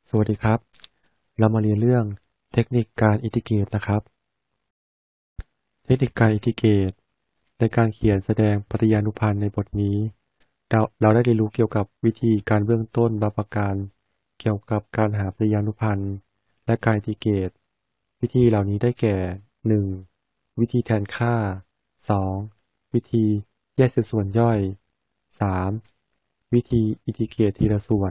สวัสดีครับ เรามาเรียนเรื่องเทคนิคการอินทิเกรตนะครับ เทคนิคการอินทิเกรตในการเขียนแสดงปฏิญาณุพันธ์ในบทนี้เราได้เรียนรู้เกี่ยวกับวิธีการเบื้องต้นบางประการเกี่ยวกับการหาปฏิญาณุพันธ์และการอินทิเกรตวิธีเหล่านี้ได้แก่ 1. วิธีแทนค่า 2. วิธีแยกส่วนย่อย 3. วิธีอินทิเกรตทีละส่วน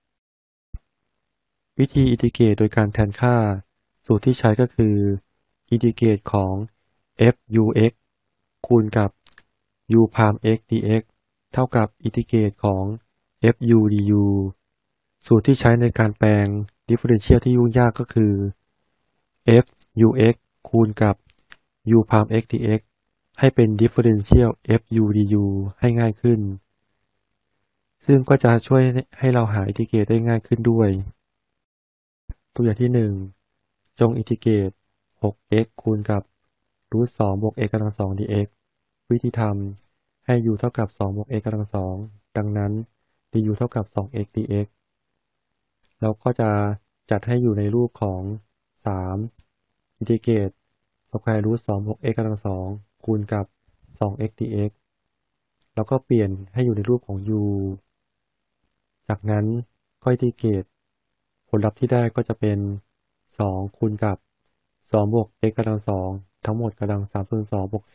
วิธีอินทิเกรตโดยการแทนค่าสูตรที่ใช้ก็คืออินทิเกรตของ f(u(x) คูณกับ u พาม x dx เท่ากับอินทิเกรตของ f(u) du สูตรที่ใช้ในการแปลงดิฟเฟอเรนเชียลที่ยุ่งยากก็คือ f(u(x) คูณกับ u พาม x dx ให้เป็นดิฟเฟอเรนเชียล f(u) du ให้ง่ายขึ้นซึ่งก็จะช่วยให้เราหาอินทิเกรตได้ง่ายขึ้นด้วยตัวอย่างที่ 1 จงอินทิเกรต 6x คูณกับรูท2บวก x กำลัง2 dx วิธีทำให้ u เท่ากับ2บวก x กำลัง2ดังนั้น du เท่ากับ 2x dx เราก็จะจัดให้อยู่ในรูปของ 3 อินทิเกรตสแควร์รูท2บวก x กำลัง2คูณกับ 2x dx แล้วก็เปลี่ยนให้อยู่ในรูปของ u จากนั้นก็อินทิเกรตผลลัพธ์ที่ได้ก็จะเป็น2คูณกับ2บวก x กำลัง2ทั้งหมดกำลัง3ส่วน2บวก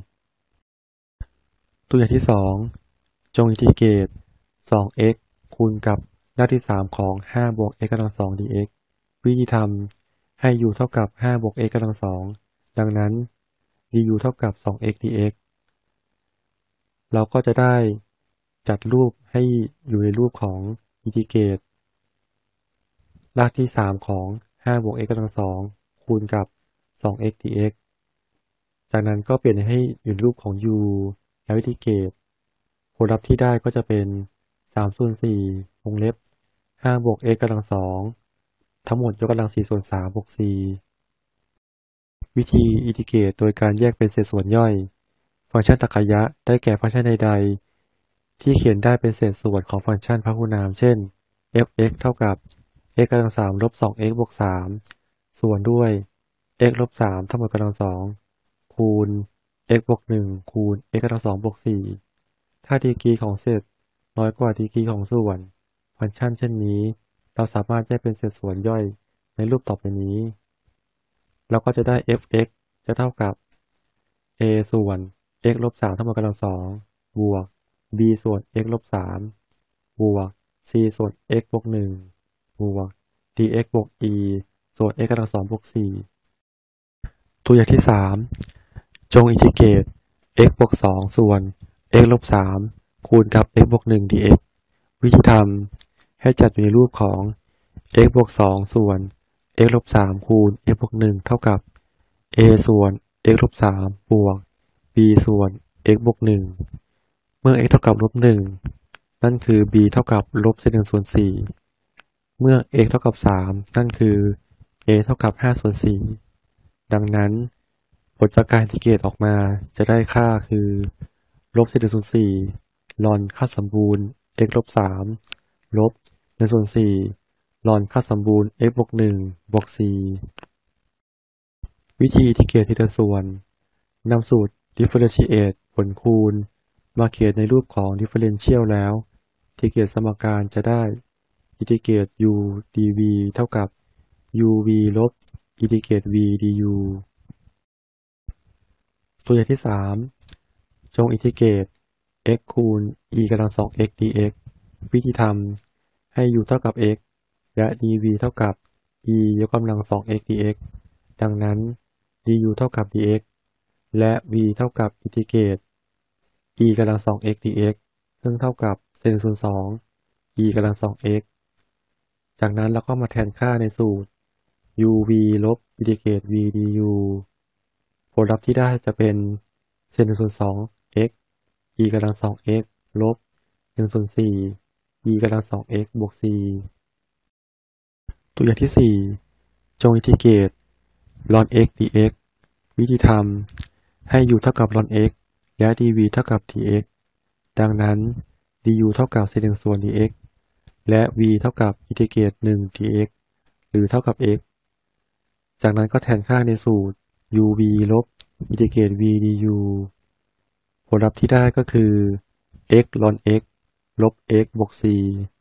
4ตัวอย่างที่ 2 จงอินทิเกรต 2x คูณกับรากที่3ของ5บวก x กำลัง2 dx วิธีทำให้ u เท่ากับ5บวก x กำลัง2ดังนั้น du เท่ากับ 2x dx เราก็จะได้จัดรูปให้อยู่ในรูปของอินทิเกรตรากที่3ของ5บวก x กำลัง2คูณกับ 2x dx จากนั้นก็เปลี่ยนให้อยู่ในรูปของ u แล้วอินทิเกรตผลลัพธ์ที่ได้ก็จะเป็น3ส่วน4วงเล็บ5บวก x กำลัง2ทั้งหมดยกกำลัง4ส่วน3บวก4วิธีอินทิเกรตโดยการแยกเป็นเศษส่วนย่อยฟังก์ชันตรรกะได้แก่ฟังก์ชันใดๆที่เขียนได้เป็นเศษส่วนของฟังก์ชันพหุนามเช่น f(x) เท่ากับ x กำลัง3ลบ 2x บวก3ส่วนด้วย x ลบ3ทั้งหมดกำลัง2คูณ x บวก1คูณ x กำลัง2บวก4ถ้าดีกรีของเศษน้อยกว่าดีกรีของส่วนฟังก์ชันเช่นนี้เราสามารถแยกเป็นเศษส่วนย่อยในรูปต่อไปนี้เราก็จะได้ f(x) จะเท่ากับ a ส่วน x ลบ3ทั้งหมดกำลัง2บวก b ส่วน x ลบ3บวก c ส่วน x บวก1บวก dx บวก e ส่วน x กำลัง2บวก4ตัวอย่างที่ 3 จงอินทิเกรต x บวก2ส่วน x ลบ3คูณกับ x บวก1 dx วิธีทำให้จัดอยู่ในรูปของ x บวก2ส่วน x ลบ3คูณ x บวก1เท่ากับ a ส่วน x ลบ3บวก b ส่วน x บวก1เมื่อ x เท่ากับลบ1นั่นคือ b เท่ากับลบเศษ1ส่วน4เมื่อ x เท่ากับ3นั่นคือ a เท่ากับ5ส่วน4ดังนั้นผลจากการอินทิเกรตออกมาจะได้ค่าคือลบเศษ1ส่วน4ลอนค่าสมบูรณ์ x ลบ3ลบ1ส่วน4ลอนค่าสมบูรณ์ x บวก1บวก4วิธีอินทิเกรตทีละส่วนนำสูตร differentiate ผลคูณมาเขียนในรูปของ differential แล้วอินทิเกรตสมการจะได้อินทิเกรต u dv เท่ากับ uv ลบอินทิเกรต v du ตัวอย่างที่ 3 จงอินทิเกรต x คูณ e กำลัง2 x dx วิธีทำให้ u เท่ากับ x และ dv เท่ากับ e ยกกำลัง2 x dx ดังนั้น du เท่ากับ dx และ v เท่ากับอินทิเกรต e กำลัง2 x dx ซึ่งเท่ากับเศษ1ส่วน2 e กำลัง2 x จากนั้นเราก็มาแทนค่าในสูตร uv ลบอินทิเกรต v du ผลลัพธ์ที่ได้จะเป็นเศษ1ส่วน2 x e กำลัง2 x ลบ1ส่วน4 e กำลัง2 x บวก4ตัวอย่างที่ 4 จงอินทิเกรต ln x dx วิธีทำให้ u เท่ากับ ln x และ dv เท่ากับ dx ดังนั้น du เท่ากับเศษ1ส่วน dx และ v เท่ากับอินทิเกรต1 dx หรือเท่ากับ x จากนั้นก็แทนค่าในสูตร uv ลบอินทิเกรต v du ผลลัพธ์ที่ได้ก็คือ x ln x ลบ x บวก 4